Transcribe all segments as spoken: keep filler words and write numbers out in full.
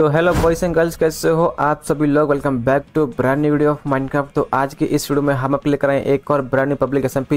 तो hello boys and girls, कैसे हो आप सभी लोग। Welcome back to brand new video of Minecraft. तो आज की इस वीडियो में हम आपके लेकर आए एक और ब्रांड न्यू पब्लिक एसएमपी,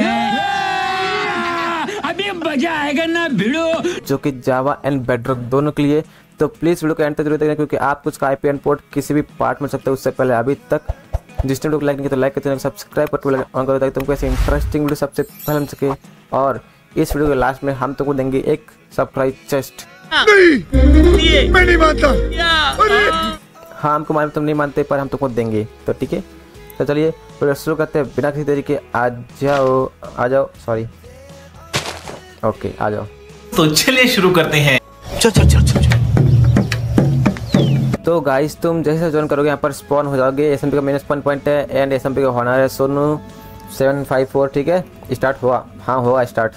अभी मजा आएगा ना वीडियो, जो कि जावा एंड बेडरॉक दोनों के लिए। तो प्लीज वीडियो को एंड तक जरूर देखना, क्योंकि आप कुछ आईपी एंड पोर्ट किसी भी पार्ट में सकते हो। उससे पहले अभी तक जिसने वीडियो को लाइक नहीं किया तो लाइक करते हैं, सब्सक्राइब करके ऑन करो ताकि तुमको ऐसे इंटरेस्टिंग वीडियो सबसे पहले मिल सके। और इस वीडियो के लास्ट में हम तुमको देंगे एक सरप्राइज चेस्ट। नहीं, मैं नहीं मानता। हाँ, हमको मालूम तुम नहीं मानते, पर हम तुमको देंगे। तो ठीक है, तो चलिए वीडियो शुरू करते हैं बिना किसी देरी के। आ जाओ आ जाओ सॉरी ओके आ जाओ। तो चलिए शुरू करते हैं। चल चल चल चल। तो गाइस, तुम जैसे ज्वाइन करोगे यहाँ पर स्पॉन हो जाओगे। एसएमपी का मेन स्पॉन पॉइंट है एंड एसएमपी का हॉनर है सोनू सेवन फाइव फोर। ठीक है, स्टार्ट हुआ। हाँ हुआ स्टार्ट।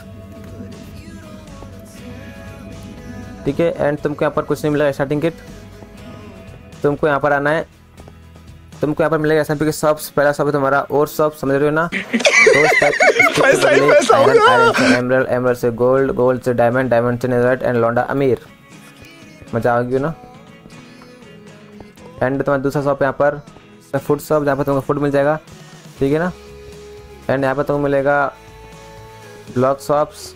ठीक है, एंड तुमको यहाँ पर कुछ नहीं मिलेगा स्टार्टिंग किट। तुमको यहाँ पर आना है, तुमको यहाँ पर मिलेगा एसएमपी के शॉप्स। पहला शॉप है तुम्हारा और शॉप, समझ रहे हो ना। एमरल्ड, एमरल्ड से गोल्ड, गोल्ड से डायमंड, डायमंड से नेज़राइट एंड लौंडा अमीर। मजा आ गई ना। एंड तुम्हारा दूसरा शॉप यहाँ पर फूड शॉप, जहाँ पर तुमको फूड मिल जाएगा। ठीक है ना। एंड यहाँ पर तुमको मिलेगा block shops,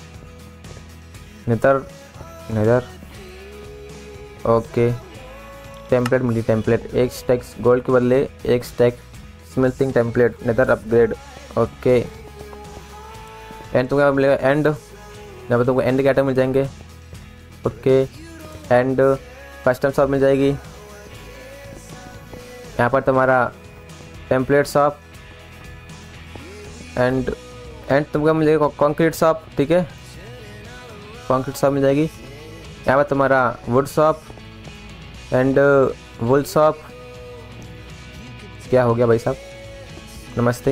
Nether Nether okay. Template मिली, टेम्पलेट एक स्टैक गोल्ड के बदले एक stack smithing template, Nether upgrade okay. And तुमको मिलेगा एंड, यहाँ पर तुमको एंड के आइटम मिल जाएंगे ओके। एंड कस्टम शॉप मिल जाएगी, यहाँ पर तुम्हारा टेम्पलेट शॉप एंड एंड तुमको मिल जाएगा कंक्रीट शॉप। ठीक है, कंक्रीट शॉप मिल जाएगी। यहाँ पर तुम्हारा wood shop and wool shop. क्या हो गया भाई साहब, नमस्ते।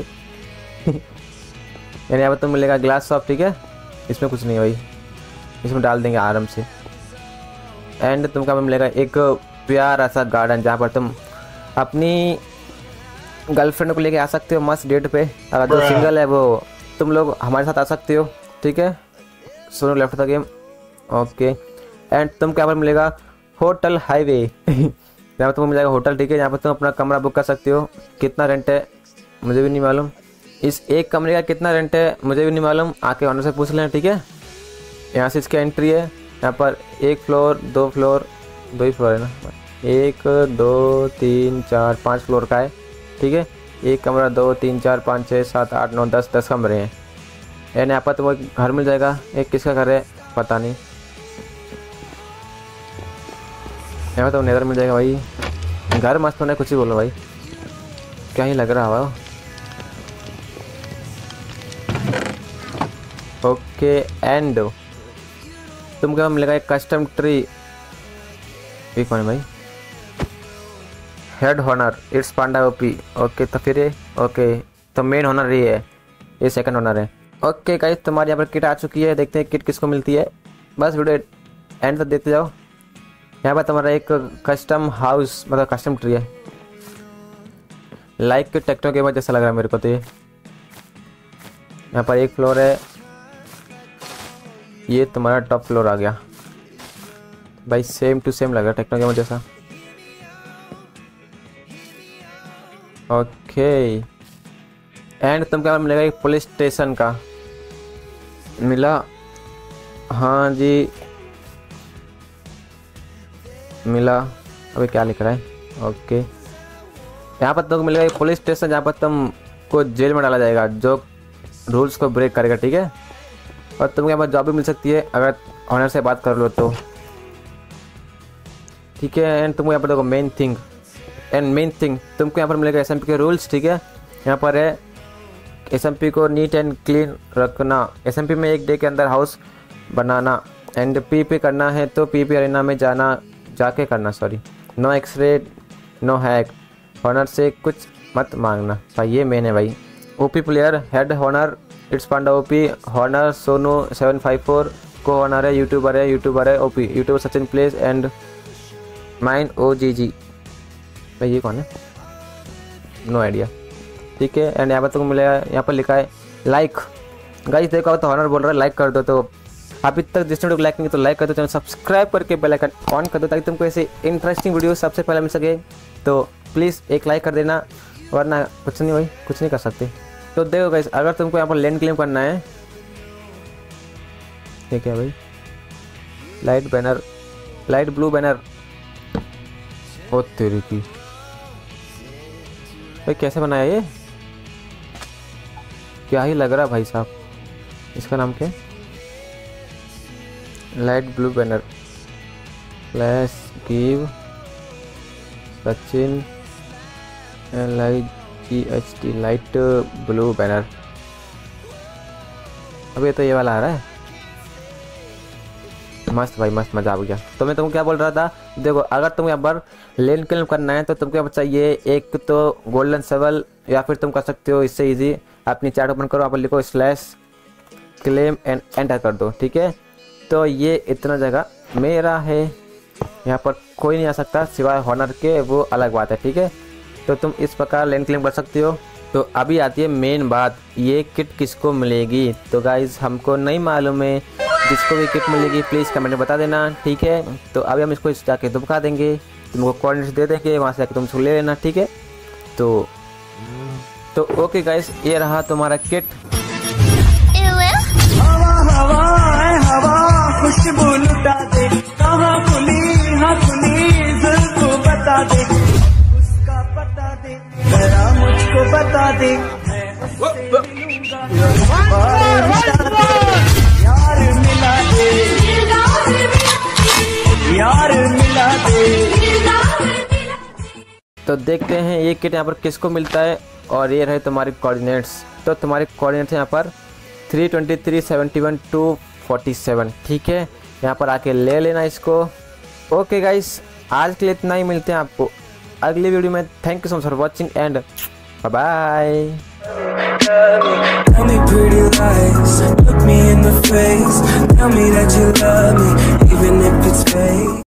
यानी यहाँ पर तुम मिलेगा ग्लास शॉप। ठीक है, इसमें कुछ नहीं है भाई, इसमें डाल देंगे आराम से। एंड तुमको मिलेगा एक प्यारा सा गार्डन, जहाँ पर तुम अपनी गर्लफ्रेंड को लेके आ सकते हो मस्त डेट पे। अगर जो सिंगल है वो तुम लोग हमारे साथ आ सकते हो। ठीक है, सुनो left the game okay. And तुम क्या पर मिलेगा होटल हाईवे। यहाँ पर तुमको मिल जाएगा होटल। ठीक है, यहाँ पर तुम अपना कमरा बुक कर सकते हो। कितना रेंट है मुझे भी नहीं मालूम, इस एक कमरे का कितना रेंट है मुझे भी नहीं मालूम, आके ऑनर से पूछ लें। ठीक है, यहाँ से इसकी एंट्री है। यहाँ पर एक फ्लोर, दो फ्लोर, दो ही फ्लोर है ना, एक दो तीन चार पाँच फ्लोर का है। ठीक है, एक कमरा, दो तीन चार पाँच छः सात आठ नौ दस दस कमरे हैं। एंड यहाँ पर तो वो घर मिल जाएगा। एक किसका घर है पता नहीं, यहाँ पर तो नेदर मिल जाएगा भाई। घर मस्त होने, कुछ ही बोलो भाई, क्या ही लग रहा है। ओके, एंड तुमको मिलेगा एक कस्टम ट्री। ये कौन है भाई, head honour it's panda OP okay. तो फिर ये ओके, तो मेन हॉनर ये है, ये सेकंड हॉनर है ओके। गाइस, तुम्हारे यहाँ पर किट आ चुकी है, देखते हैं किट किसको मिलती है। बस वीडियो एंड तक देखते जाओ। यहाँ पर तुम्हारा एक कस्टम हाउस मतलब कस्टम ट्री है, लाइक के टेक्नो गेमर जैसा लग रहा है मेरे को। तो ये यहाँ पर एक फ्लोर है, ये तुम्हारा टॉप फ्लोर आ गया भाई, सेम टू सेम लग रहा है टेक्नो गेमर जैसा ओके। एंड तुम क्या मिलेगा एक पुलिस स्टेशन का मिला। हाँ जी मिला। अबे क्या लिख रहा है ओके। यहाँ पर तुमको मिलेगा एक पुलिस स्टेशन, जहाँ पर तुमको जेल में डाला जाएगा जो रूल्स को ब्रेक करेगा। ठीक है, और तुमको यहाँ पर जॉब भी मिल सकती है अगर ऑनर से बात कर लो तो। ठीक है, एंड तुमको यहाँ पर देखो main thing and main thing तुमको यहाँ पर मिलेगा एसएमपी के रूल्स। ठीक है, यहाँ पर है एसएमपी को नीट एंड क्लीन रखना, एसएमपी में एक डे के अंदर हाउस बनाना, एंड पीपी करना है तो पीपी अरेना में जाना जाके करना sorry. No x-ray no hack, honour से कुछ मत मांगना भाई, ये मेन है भाई। OP player head honour it's panda OP, honour Sonu seven five four, को हॉनर है यूट्यूबर है यूट्यूबर है OP, YouTuber Sachin plays and mine ओ जी जी भाई, ये कौन है नो आइडिया। ठीक है, एंड यहाँ पर तुमको मिलेगा, यहाँ पर लिखा है लाइक। गाइस देखो तो हॉनर बोल रहा है लाइक कर दो, तो अभी तक जिसने वीडियो को लाइक नहीं तो लाइक कर दो, चैनल सब्सक्राइब करके बेल आइकन ऑन कर दो ताकि तुमको ऐसे इंटरेस्टिंग वीडियो सबसे पहले मिल सके। तो प्लीज़ एक लाइक कर देना, वरना कुछ नहीं भाई कुछ नहीं कर सकते। तो देखो गाइस, अगर तुमको यहाँ पर लैंड क्लेम करना है, ठीक है भाई, light banner, light blue banner, ओ तेरी की भाई कैसे बनाया ये, क्या ही लग रहा भाई साहब। इसका नाम क्या है? Light blue banner, flash give Sachin L I G H T, light blue banner. अब ये तो ये वाला आ रहा है, मस्त भाई मस्त, मजा आ गया। तो मैं तुमको क्या बोल रहा था, देखो अगर तुम यहाँ पर लेन क्लेम करना है तो तुमको यहाँ पर चाहिए एक तो गोल्डन सेवल, या फिर तुम कर सकते हो इससे इजी, अपनी चैट ओपन करो, आप लिखो स्लैश क्लेम एंड एंटर कर दो, ठीक है। तो ये इतना जगह मेरा है, यहाँ पर कोई नहीं आ सकता सिवाय हॉनर के, वो अलग बात है, ठीक है। तो तुम इस प्रकार लेन क्लेम कर सकते हो। तो अभी आती है मेन बात, ये किट किसको मिलेगी। तो गाइज हमको नहीं मालूम है, जिसको भी किट मिलेगी प्लीज़ कमेंट में बता देना, ठीक है। तो अभी हम इसको जाके दुबका देंगे, तुमको कोऑर्डिनेट्स दे देंगे, वहाँ से जाके तुम इसको ले लेना, ठीक है। तो तो ओके गाइस, ये रहा तुम्हारा किट। हवा हवा हवा खुशबू लुटा दे, कहाँ खुली हाँ खुली जुल्फों बता दे, उसका पता दे जरा मुझको बता दे, यार मिला दे, यार मिला दे। तो देखते हैं ये किट यहाँ पर किसको मिलता है, और ये रहे तुम्हारे कोऑर्डिनेट्स। तो तुम्हारे कोऑर्डिनेट्स यहाँ पर three twenty three seventy one two forty seven, ठीक है। यहाँ पर आके ले लेना इसको। ओके गाइस, आज के लिए इतना ही, मिलते हैं आपको अगली वीडियो में। Thank you so much for watching and bye. Tell me pretty lies, look me in the face, tell me that you love me, even if it's fake.